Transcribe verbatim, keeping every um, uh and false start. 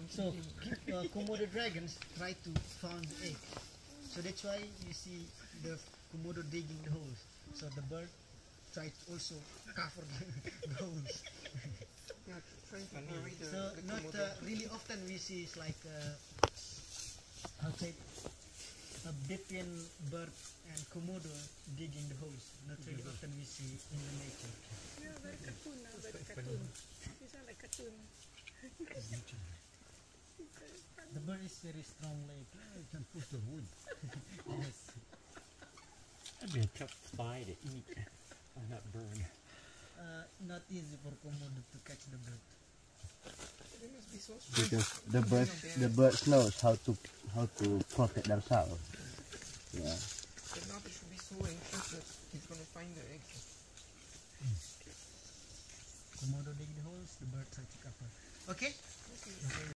So uh, Komodo dragons try to find the egg. So that's why you see the Komodo digging the holes. So the bird tries to also cover the holes. Yeah, trying to bury the, So the not Komodo. uh, really often we see it's like uh, how to say a Bipian bird and Komodo digging the holes. Not really often we see in the nature. Yeah, very cartoon now, very cartoon. These are like cartoon. The bird is very strong leg. You can push the wood. Yes. That'd be a tough fly to eat on that bird. Uh, not easy for Komodo to catch the bird. They must be so strong. Because the birds, the birds knows how to how to protect themselves. Yeah. But now they should be so anxious that he's gonna find the egg. Komodo dig the holes, the bird try to cover. Okay? Okay.